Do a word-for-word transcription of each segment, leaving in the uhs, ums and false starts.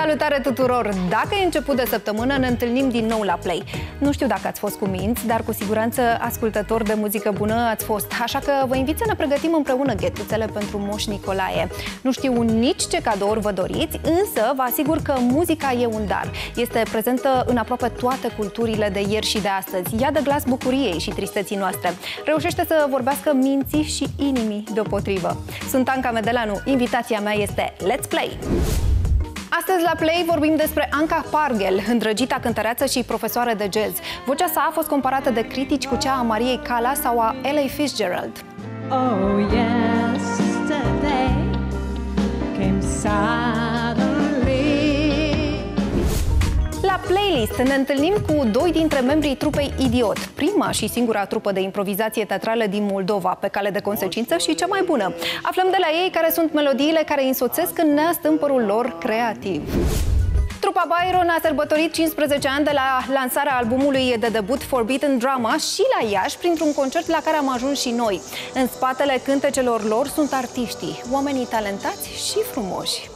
Salutare tuturor! Dacă e început de săptămână, ne întâlnim din nou la Play. Nu știu dacă ați fost cu minți, dar cu siguranță ascultători de muzică bună ați fost. Așa că vă invit să ne pregătim împreună ghetuțele pentru Moș Nicolae. Nu știu nici ce cadouri vă doriți, însă vă asigur că muzica e un dar. Este prezentă în aproape toate culturile de ieri și de astăzi. Ea dă glas bucuriei și tristeții noastre. Reușește să vorbească minții și inimii deopotrivă. Sunt Anca Medeleanu. Invitația mea este Let's Play! Astăzi la Play vorbim despre Anca Parghel, îndrăgita cântăreață și profesoară de jazz. Vocea sa a fost comparată de critici cu cea a Mariei Callas sau a Ella Fitzgerald. Oh, yesterday came suddenly. La Playlist ne întâlnim cu doi dintre membrii trupei Idiot, prima și singura trupă de improvizație teatrală din Moldova, pe cale de consecință și cea mai bună. Aflăm de la ei care sunt melodiile care însoțesc în neastâmpărul lor creativ. Trupa Byron a sărbătorit cincisprezece ani de la lansarea albumului de debut Forbidden Drama și la Iași, printr-un concert la care am ajuns și noi. În spatele cântecelor lor sunt artiștii, oamenii talentați și frumoși.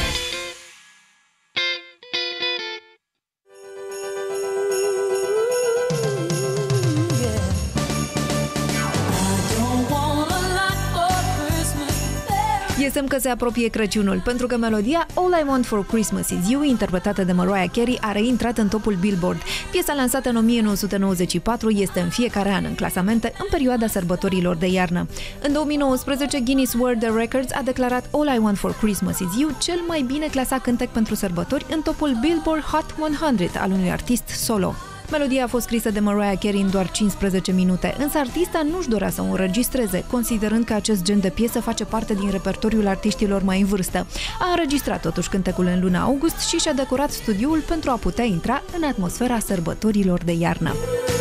E semn că se apropie Crăciunul, pentru că melodia All I Want for Christmas Is You, interpretată de Mariah Carey, a reintrat în topul Billboard. Piesa lansată în o mie nouă sute nouăzeci și patru este în fiecare an în clasamente în perioada sărbătorilor de iarnă. În două mii nouăsprezece, Guinness World Records a declarat All I Want for Christmas Is You cel mai bine clasat cântec pentru sărbători în topul Billboard Hot o sută al unui artist solo. Melodia a fost scrisă de Mariah Carey în doar cincisprezece minute, însă artista nu-și dorea să o înregistreze, considerând că acest gen de piesă face parte din repertoriul artiștilor mai în vârstă. A înregistrat totuși cântecul în luna august și și-a decorat studioul pentru a putea intra în atmosfera sărbătorilor de iarnă.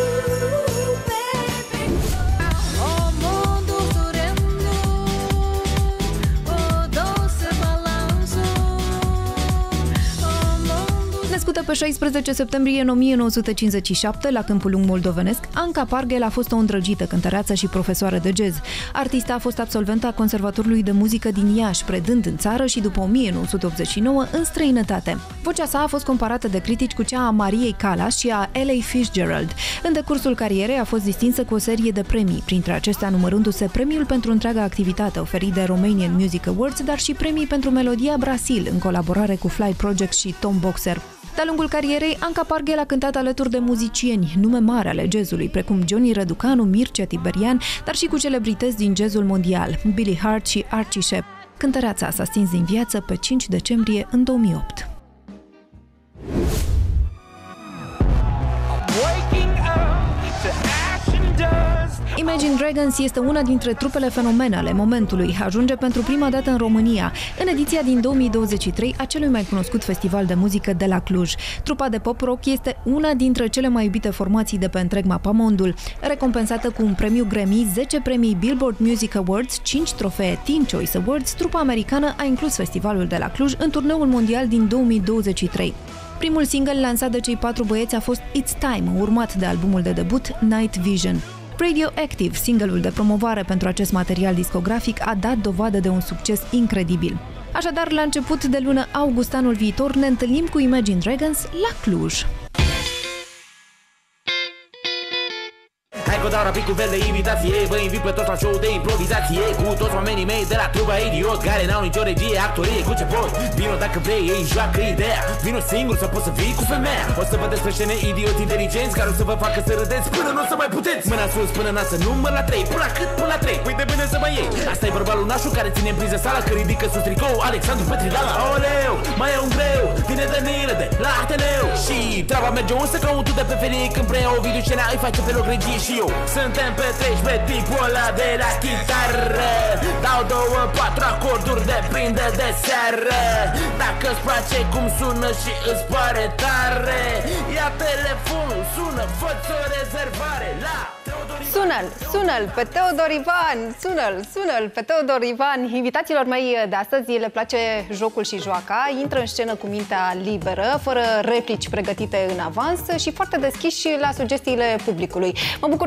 Născută pe șaisprezece septembrie în o mie nouă sute cincizeci și șapte la Câmpul Lung moldovenesc, Anca Parghel a fost o îndrăgită cântăreață și profesoară de jazz. Artista a fost absolventă a Conservatorului de Muzică din Iași, predând în țară și după o mie nouă sute optzeci și nouă în străinătate. Vocea sa a fost comparată de critici cu cea a Mariei Callas și a Ella Fitzgerald. În decursul carierei a fost distinsă cu o serie de premii, printre acestea numărându-se premiul pentru întreaga activitate oferit de Romanian Music Awards, dar și premii pentru melodia Brasil, în colaborare cu Fly Project și Tom Boxer. De-a lungul carierei, Anca Parghel a cântat alături de muzicieni, nume mari ale jazzului, precum Johnny Răducanu, Mircea Tiberian, dar și cu celebrități din jazzul mondial, Billy Hart și Archie Shepp. Cântăreața s-a stins din viață pe cinci decembrie în două mii opt. Imagine Dragons este una dintre trupele fenomene ale momentului. Ajunge pentru prima dată în România, în ediția din două mii douăzeci și trei a celui mai cunoscut festival de muzică de la Cluj. Trupa de pop-rock este una dintre cele mai iubite formații de pe întreg mapamondul. Recompensată cu un premiu Grammy, zece premii Billboard Music Awards, cinci trofee Teen Choice Awards, trupa americană a inclus festivalul de la Cluj în turneul mondial din două mii douăzeci și trei. Primul single lansat de cei patru băieți a fost It's Time, urmat de albumul de debut Night Vision. Radioactive, single-ul de promovare pentru acest material discografic, a dat dovadă de un succes incredibil. Așadar, la început de lună august anul viitor, ne întâlnim cu Imagine Dragons la Cluj. Hai că dau rapid cu fel de imitație, vă invit pe toți la show de improvizație, cu toți oamenii mei de la trupa Idiot, care n-au nicio regie, actorie, cu ce pot. Vino dacă vrei, ei joacă ideea, vino singur să poți să fii cu femeia. O să vă despre scene idioti inteligenți, care o să vă facă să râdeți până nu o să mai puteți. Mâna sus până nasă, număr la trei, până la cât? Până la trei, uite bine să mă iei. Asta e bărbalul nașul care ține în priză sala, că ridică sus tricou, Alexandru Petrilala. Oleu, mai e un greu, vine Danilă de la Ateneu. Și treaba merge însă ca un tu de pe felie, când preia o videoscena, îi face pe loc regie și eu. Suntem petreci pe tipul ăla de la chitară, dau două, patru acorduri, depinde de seară. Dacă-ți place cum sună și îți pare tare, ia telefonul, sună, fă-ți o rezervare la Sună-l, sună-l pe Teodor Ivan, sună-l, sună-l pe Teodor Ivan. Invitațiilor mei de astăzi le place jocul și joaca, intră în scenă cu mintea liberă, fără replici pregătite în avans și foarte deschiși la sugestiile publicului. Mă bucur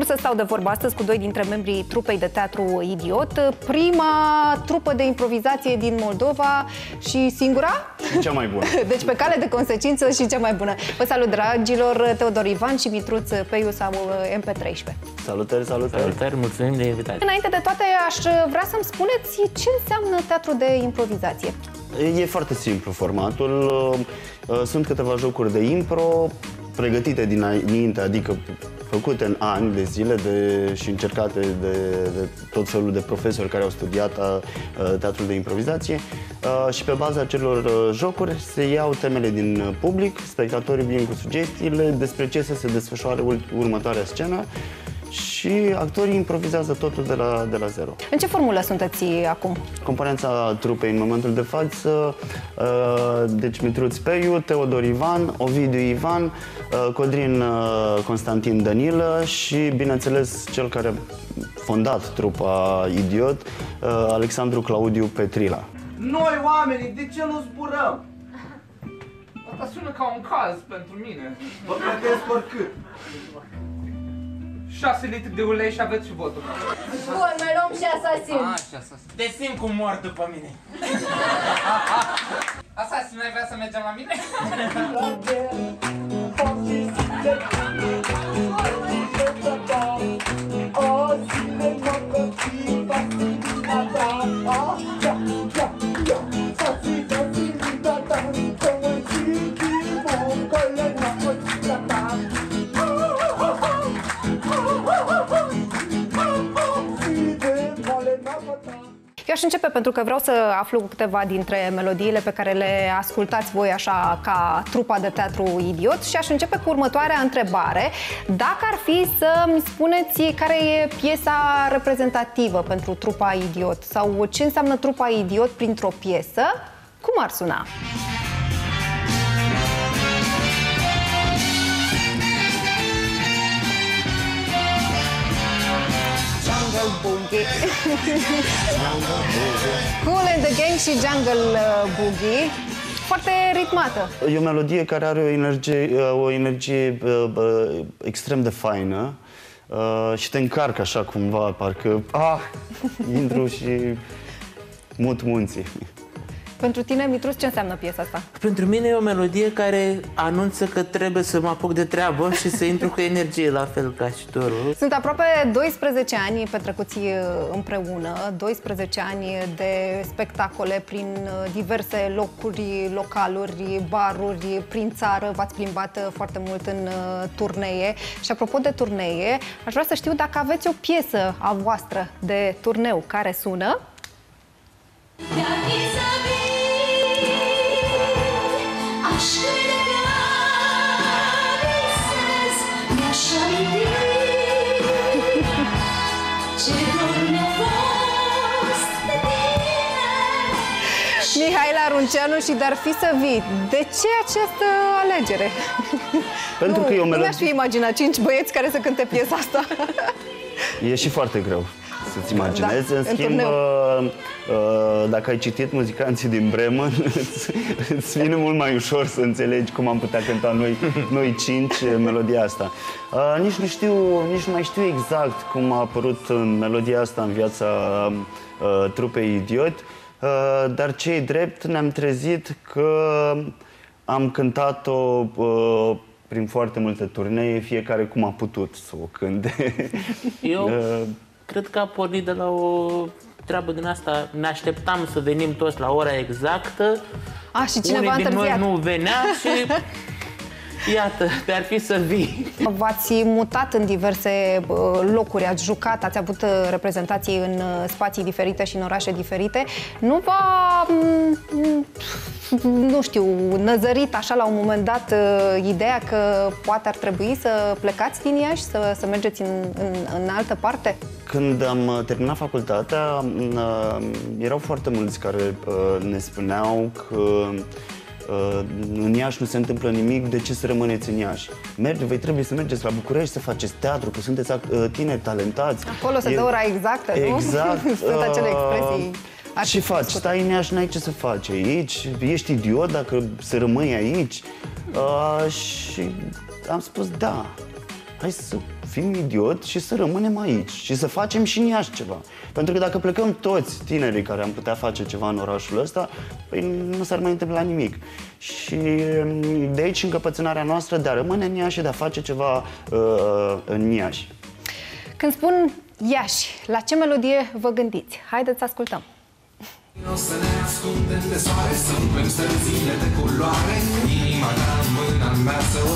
bucur să stau de vorbă astăzi cu doi dintre membrii trupei de teatru Idiot. Prima trupă de improvizație din Moldova și singura? Și cea mai bună. Deci pe cale de consecință și cea mai bună. Vă salut, dragilor, Teodor Ivan și Mitruț Peiu sau M P treisprezece. Salutări, salutări. Salutări, mulțumim de invitație. Înainte de toate, aș vrea să-mi spuneți ce înseamnă teatru de improvizație. E foarte simplu formatul. Sunt câteva jocuri de impro pregătite dinainte, adică făcute în ani de zile de, și încercate de, de tot felul de profesori care au studiat a, teatrul de improvizație a, și pe baza acelor jocuri se iau temele din public, spectatorii vin cu sugestiile despre ce să se desfășoare următoarea scenă și actorii improvizează totul de la, de la zero. În ce formulă sunteți acum? Componența trupei în momentul de față, deci Mitruț Peiu, Teodor Ivan, Ovidiu Ivan, Codrin Constantin Danilă și, bineînțeles, cel care a fondat trupa Idiot, Alexandru Claudiu Petrila. Noi, oamenii, de ce nu zburăm? Asta sună ca un caz pentru mine. Vă plătesc oricât. șase litri de ulei și aveți și votul. Bun, mai luăm și asasin. Ah, și asasin. Te simt cum mor după mine. Asasin, ai vrea să mergem la mine? Eu aș începe pentru că vreau să aflu câteva dintre melodiile pe care le ascultați voi așa ca trupa de teatru Idiot și aș începe cu următoarea întrebare. Dacă ar fi să-mi spuneți care e piesa reprezentativă pentru trupa Idiot sau ce înseamnă trupa Idiot printr-o piesă, cum ar suna? Jungle Boogie. Cool and the Gang și Jungle Boogie. Foarte ritmată. E o melodie care are o energie, o energie uh, extrem de faină uh, și te încarcă așa cumva, parcă ah, intru și mut munții. Pentru tine, Mitruț, ce înseamnă piesa asta? Pentru mine e o melodie care anunță că trebuie să mă apuc de treabă și să intru cu energie, la fel ca și dorul. Sunt aproape doisprezece ani petrecuți împreună, doisprezece ani de spectacole prin diverse locuri, localuri, baruri, prin țară. V-ați plimbat foarte mult în turnee. Și apropo de turnee, aș vrea să știu dacă aveți o piesă a voastră de turneu care sună. Mihaela Runceanu și Dar fi să vii. De ce această alegere? Pentru nu, că e o melodie... Nu mi-aș fi imaginat cinci băieți care să cânte piesa asta. E și foarte greu să-ți imaginezi. Da, în schimb, în dacă ai citit Muzicanții din Bremen, îți vine mult mai ușor să înțelegi cum am putea cânta noi, noi cinci melodia asta. Uh, nici nu știu, nici nu mai știu exact cum a apărut în melodia asta în viața uh, trupei Idiot, uh, dar ce-i drept, ne-am trezit că am cântat-o uh, prin foarte multe turnee, fiecare cum a putut să o cânte. Eu uh, cred că a pornit de la o treabă din asta. Ne așteptam să venim toți la ora exactă. A, și cineva Unii din noi întârziat. nu venea și iată, Dar fi să vii. V-ați mutat în diverse locuri, ați jucat, ați avut reprezentații în spații diferite și în orașe diferite. Nu v-a, nu știu, năzărit așa la un moment dat ideea că poate ar trebui să plecați din Iași, să, să mergeți în, în, în altă parte? Când am terminat facultatea, erau foarte mulți care ne spuneau că în Iași nu se întâmplă nimic, de ce să rămâneți în Iași? Merge, voi trebuie să mergeți la București să faceți teatru, că sunteți tineri talentați. Acolo se dă ora exactă, nu? Exact. Sunt acele expresii. Ce faci? Stai în Iași, n-ai ce să faci aici? Ești idiot dacă să rămâi aici? Uh, și am spus da. hai să fim idioti și să rămânem aici și să facem și în Iași ceva. Pentru că dacă plecăm toți tinerii care am putea face ceva în orașul ăsta, păi nu s-ar mai întâmpla nimic. Și de aici încăpățânarea noastră de a rămâne în Iași și de a face ceva uh, în Iași. Când spun Iași, la ce melodie vă gândiți? Haideți să ascultăm! O să ne ascundem de soare, să umplem străzile de culoare, inima ta în mâna mea să o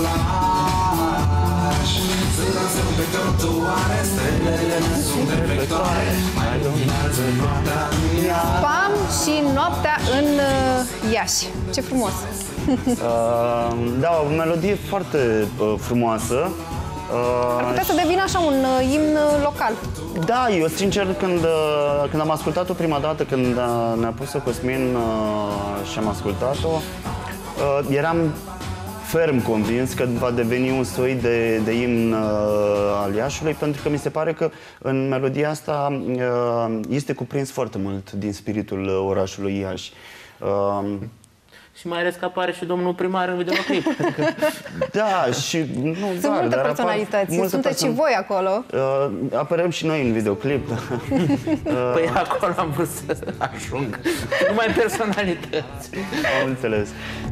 lași, să dansăm pe trotuare, stelele ne sunt reflectoare, mai luminează noaptea în Iași. Pam și noaptea în uh, Iași. Ce frumos! Uh, da, o melodie foarte uh, frumoasă. Ar putea să devină așa un uh, imn local. Da, eu sincer, când, uh, când am ascultat-o prima dată, când uh, ne-a pus-o Cosmin uh, și am ascultat-o, uh, eram ferm convins că va deveni un soi de, de imn uh, al Iașului, pentru că mi se pare că în melodia asta uh, este cuprins foarte mult din spiritul uh, orașului Iași. Uh, Și mai ales că apare și domnul primar în videoclip. Da, și nu Sunt doar, multe dar personalități, multe sunteți person... și voi acolo. Uh, apărăm și noi în videoclip. Da. uh... Păi acolo am vrut să ajung. Numai personalități. Am înțeles.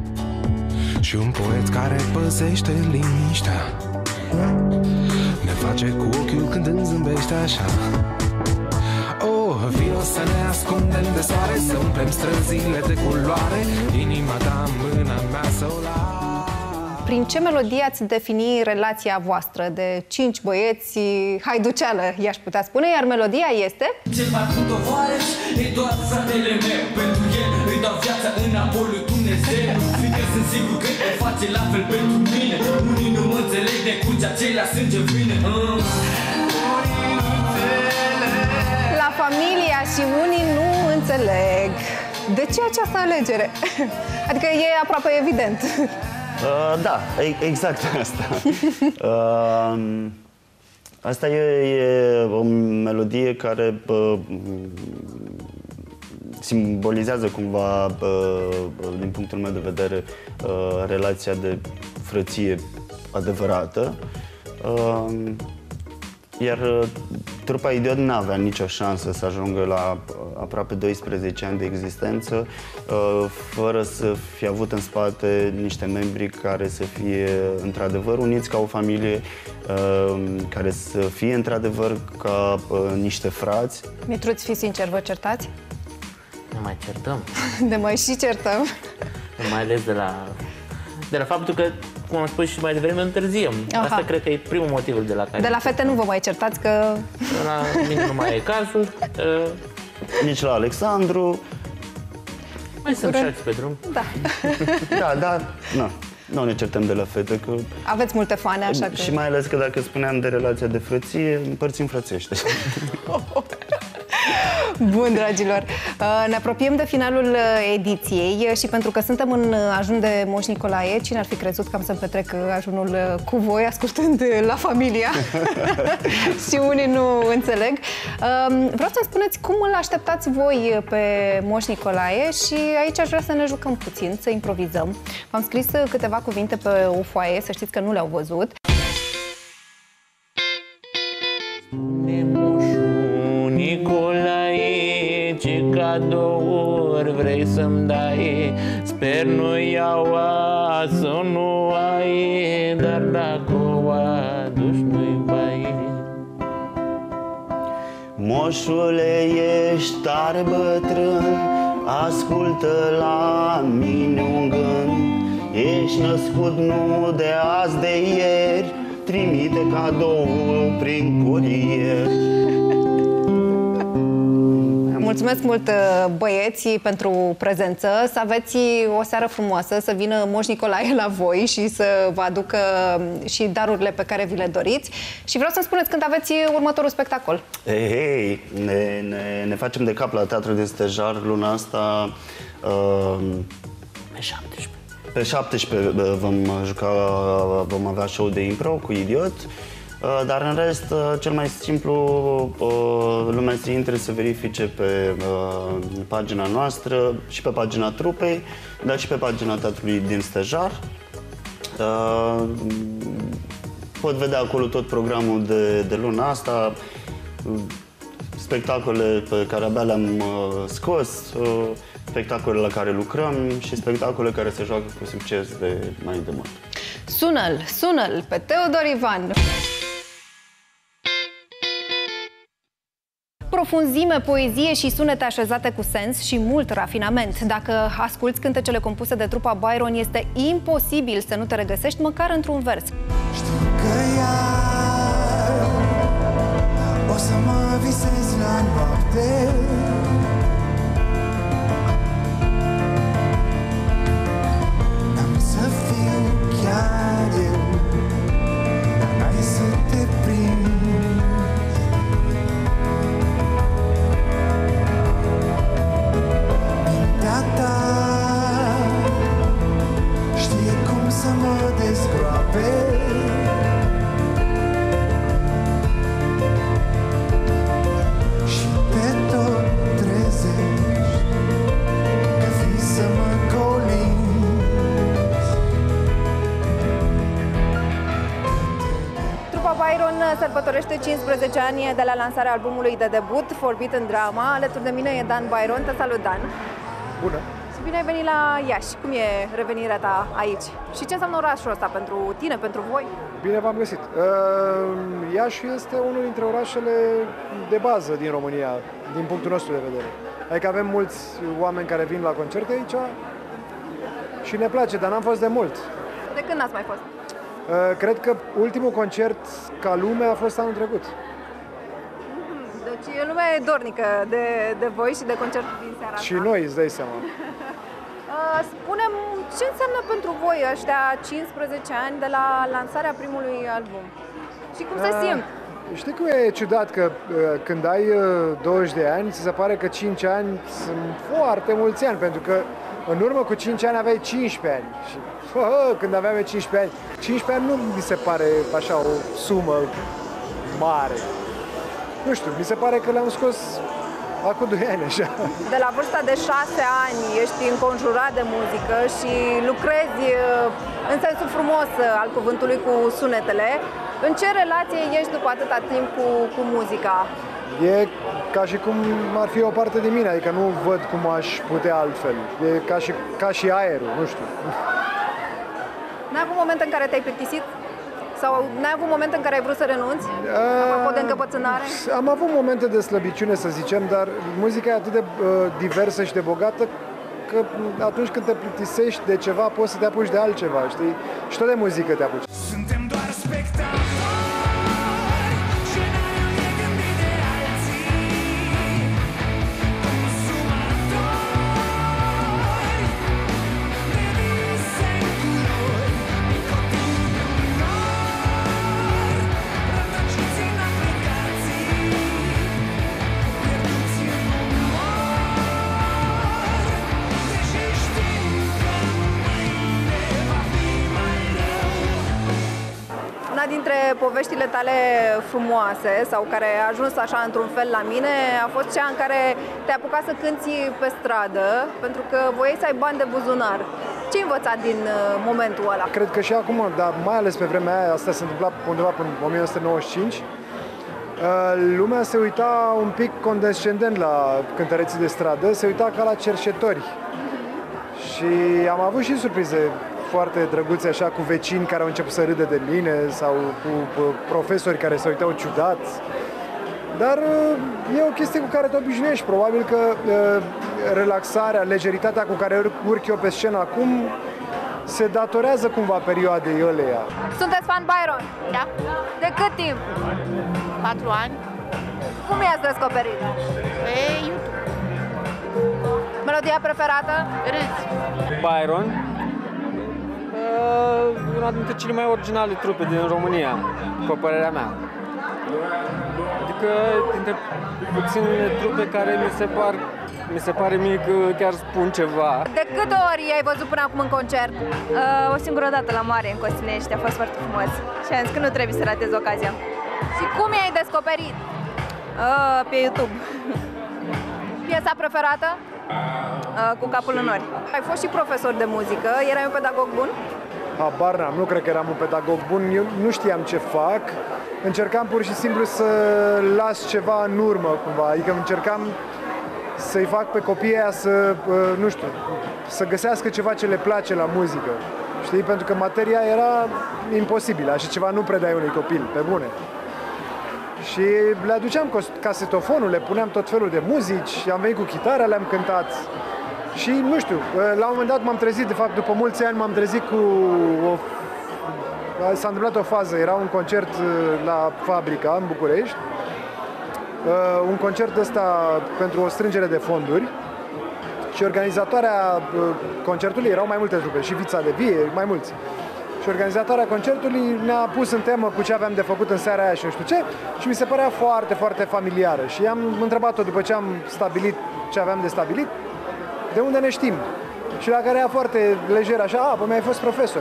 Și un poet care păzește liniștea ne face cu ochiul când îmi zâmbește așa. Oh, vino să ne ascundem de soare, să umplem străzile de culoare, inima ta în mâna mea să o lași. Prin ce melodie ați defini relația voastră de cinci băieți haiduceală, i-aș putea spune, iar melodia este... Cel mai bun tovarăș e doar fratele meu, pentru el îi dau viața înapoi lui Dumnezeu, fiindcă sunt sigur că o face la fel pentru mine. Unii nu mă înțeleg de cu ce acelea sânge vine. uh. La familia și unii nu înțeleg. De ce această alegere? Adică e aproape evident. Uh, da, e, exact asta. Uh, asta e, e o melodie care uh, simbolizează cumva, uh, din punctul meu de vedere, uh, relația de frăție adevărată. Uh, Iar trupa Idiot n-avea nicio șansă să ajungă la aproape doisprezece ani de existență fără să fie avut în spate niște membri care să fie într-adevăr uniți ca o familie, care să fie într-adevăr ca niște frați. Mitruț, fii sincer, vă certați? Ne mai certăm. De mai și certăm. Mai ales de la, de la faptul că, cum am spus și mai devreme, întârziem. Aha. Asta cred că e primul motiv de la care... De la fete nu vă mai certați că... La mine nu mai e cazul. Uh... Nici la Alexandru. Mai sunt și alții pe drum. Da. Da, da, nu. Nu ne certăm de la fete, că... Aveți multe fane, așa că... Și mai ales că dacă spuneam de relația de frăție, împărțim frățește. Bun, dragilor, ne apropiem de finalul ediției și pentru că suntem în ajun de Moș Nicolae, cine ar fi crezut că am să-mi petrec ajunul cu voi, ascultând La Familia? Și unii nu înțeleg. Vreau să-mi spuneți cum îl așteptați voi pe Moș Nicolae și aici aș vrea să ne jucăm puțin, să improvizăm. V-am scris câteva cuvinte pe o foaie, să știți că nu le-au văzut. Nicolae, ce cadouri vrei să-mi dai? Sper nu iau să nu ai, dar dacă o aduci nu-i bai. Moșule, ești tare bătrân, ascultă la mine un gând. Ești născut nu de azi, de ieri, trimite cadoul prin curier. Mulțumesc mult, băieți, pentru prezență. Să aveți o seară frumoasă, să vină Moș Nicolae la voi și să vă aducă și darurile pe care vi le doriți. Și vreau să-mi spuneți când aveți următorul spectacol. Hei, hei, ne, ne, ne facem de cap la Teatrul din Stejar luna asta. Uh, Pe șaptesprezece. Pe șaptesprezece vom juca, vom avea show de impro cu Idiot. Dar în rest, cel mai simplu, lumea să intre să verifice pe pagina noastră și pe pagina trupei, dar și pe pagina Teatrului din Stejar. pot vedea acolo tot programul de, de luna asta, spectacole pe care abia le-am uh, scos, uh, spectacole la care lucrăm și spectacole care se joacă cu succes de mai de mult. Sună-l, sună-l pe Teodor Ivan! Profunzime, poezie și sunete așezate cu sens și mult rafinament. Dacă asculți cântecele compuse de trupa Byron, este imposibil să nu te regăsești măcar într-un vers. Știu că iar o să mă visez la noapte, n-am să fiu chiar eu, dar n-ai să te prinzi. Mintea ta știe cum să mă dezgroape, și te tot trezești că vii să mă colinzi. Trupa Byron sărbătorește cincisprezece ani de la lansarea albumului de debut, Forbidden Drama. Alături de mine e Dan Byron. Te salut, Dan! Bună! Și bine ai venit la Iași. Cum e revenirea ta aici? Și ce înseamnă orașul ăsta pentru tine, pentru voi? Bine v-am găsit! Iași este unul dintre orașele de bază din România, din punctul nostru de vedere. Adică avem mulți oameni care vin la concerte aici și ne place, dar n-am fost de mult. De când n-ați mai fost? Cred că ultimul concert ca lume a fost anul trecut. Deci lumea e dornică de, de voi și de concertul din seara asta. Și noi, îți dai seama. Spune-mi, ce înseamnă pentru voi ăștia cincisprezece ani de la lansarea primului album? Și cum se simt? Știi cum e ciudat că când ai douăzeci de ani, ți se pare că cinci ani sunt foarte mulți ani, pentru că în urmă cu cinci ani aveai cincisprezece ani. Și oh, când aveam cincisprezece ani, cincisprezece ani nu mi se pare așa o sumă mare. Nu știu, mi se pare că le-am scos acum doi ani, așa. De la vârsta de șase ani ești înconjurat de muzică și lucrezi în sensul frumos al cuvântului cu sunetele. În ce relație ești după atâta timp cu, cu muzica? E ca și cum ar fi o parte de mine, adică nu văd cum aș putea altfel. E ca și, ca și aerul, nu știu. N-ai avut momente în care te-ai plictisit? Sau n-ai avut momente în care ai vrut să renunți? Apropo de încăpățânare? Am avut momente de slăbiciune, să zicem, dar muzica e atât de uh, diversă și de bogată că atunci când te plictisești de ceva, poți să te apuci de altceva, știi? Și tot de muzică te apuci. Suntem doar spectatori, scenariul e gândit de alții, consumatori de vise în culori, nicotină în nor, rătăciți în aplicații, pierduți în umor, deși știm că mâine va fi mai rău. Una dintre poveștile tale frumoase sau care a ajuns așa într-un fel la mine a fost cea în care te-ai apucat să cânti pe stradă pentru că voiai să ai bani de buzunar. Ce ai învățat din uh, momentul ăla? Cred că și acum, dar mai ales pe vremea aia, asta se întâmpla undeva până în o mie nouă sute nouăzeci și cinci, lumea se uita un pic condescendent la cântăreții de stradă, se uita ca la cerșetori. Și am avut și surprize foarte drăguțe, așa, cu vecini care au început să râdă de mine sau cu, cu profesori care se uitau ciudat. Dar e o chestie cu care te obișnuiești. Probabil că relaxarea, legeritatea cu care urc eu pe scenă acum se datorează cumva perioadei ăleia. Sunteți fan Byron? Da. De cât timp? Patru ani. Cum i-ați descoperit? Pe YouTube. Melodia preferată? Râzi. Byron. Uh, una dintre cele mai originale trupe din România, după părerea mea. Adică dintre puținele trupe care mi se par, mi se pare mie că chiar spun ceva. De câte ori ai văzut până acum în concert? Uh, o singură dată la mare în Costinești, a fost foarte frumos. Și am zis că nu trebuie să ratez ocazia. Și cum i-ai descoperit? Uh, pe YouTube. Piesa preferată? Uh, cu capul în nori. Ai fost și profesor de muzică, erai un pedagog bun? habar n-am, nu cred că eram un pedagog bun, eu nu știam ce fac, încercam pur și simplu să las ceva în urmă cumva, adică încercam să-i fac pe copiii aia să, nu știu, să găsească ceva ce le place la muzică, știi, pentru că materia era imposibilă, așa ceva nu predai unui copil, pe bune. Și le aduceam casetofonul, le puneam tot felul de muzici, am venit cu chitara, le-am cântat. Și nu știu, la un moment dat m-am trezit, de fapt după mulți ani m-am trezit cu o... S-a întâmplat o fază, era un concert la Fabrica în București, un concert ăsta pentru o strângere de fonduri și organizatoarea concertului, erau mai multe trupe, și Vița de Vie, mai mulți. Și organizatoarea concertului ne-a pus în temă cu ce aveam de făcut în seara aia și nu știu ce și mi se părea foarte, foarte familiară. Și am întrebat-o după ce am stabilit ce aveam de stabilit, de unde ne știm. Și la care ea foarte lejer așa, a, păi mi-ai fost profesor.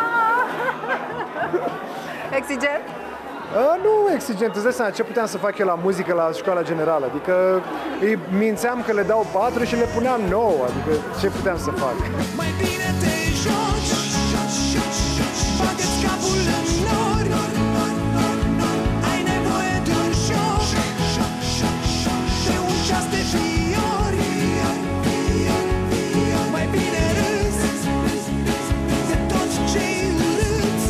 Exigent? A, nu exigent, îți dai seama ce puteam să fac eu la muzică la școala generală. Adică îi mințeam că le dau patru și le puneam nouă. Adică ce puteam să fac? Mai bine te joci, bagă-ți capul în nori, ai nevoie de un joc, de un ceas de fiori. Mai bine râzi de toți cei urâți,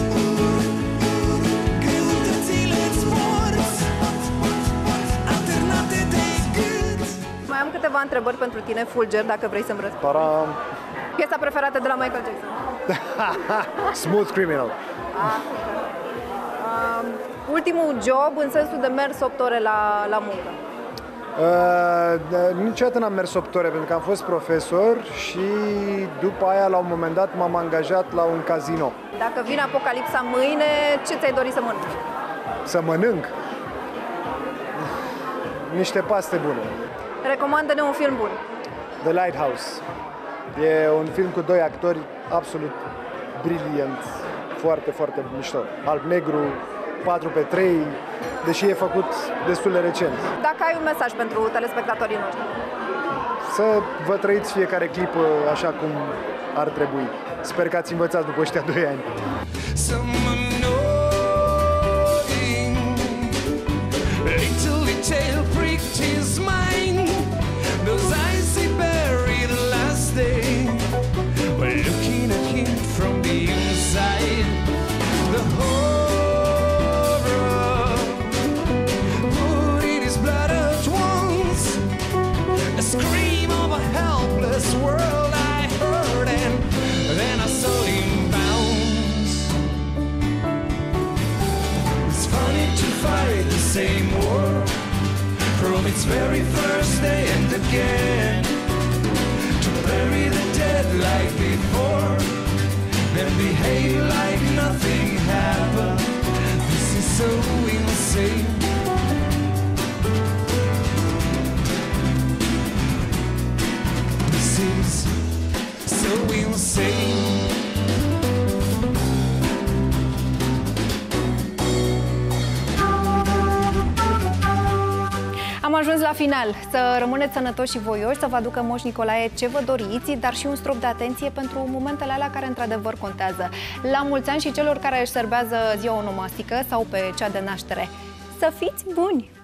greutățile-ți porți, alternate de gât. Mai am câteva întrebări pentru tine, Fulger, dacă vrei să-mi răspunzi. Param. Piesa preferată de la Michael Jackson? Smooth Criminal. Ah, um, ultimul job în sensul de mers opt ore la, la muncă? Uh, niciodată n-am mers opt ore pentru că am fost profesor și după aia la un moment dat m-am angajat la un casino. Dacă vine apocalipsa mâine, ce ți-ai dori să mănânci? Să mănânc? Niște paste bune. Recomandă-ne un film bun. The Lighthouse. E un film cu doi actori absolut brilient, foarte, foarte mișto. Alb-negru, patru pe trei, deși e făcut destul de recent. Dacă ai un mesaj pentru telespectatorii noștri? Să vă trăiți fiecare clipă așa cum ar trebui. Sper că ați învățat după ăștia doi ani. Looking at him from the inside, the horror put in his blood at once, a scream of a helpless world I heard, and then I saw him bounce. It's funny to fight the same war from its very first day and again, to bury the dead like before, then behave like nothing happened. This is so insane. This is so insane. Am ajuns la final. Să rămâneți sănătoși și voioși, să vă aducă Moș Nicolae ce vă doriți, dar și un strop de atenție pentru momentele alea care într-adevăr contează. La mulți ani și celor care își serbează ziua onomastică sau pe cea de naștere. Să fiți buni!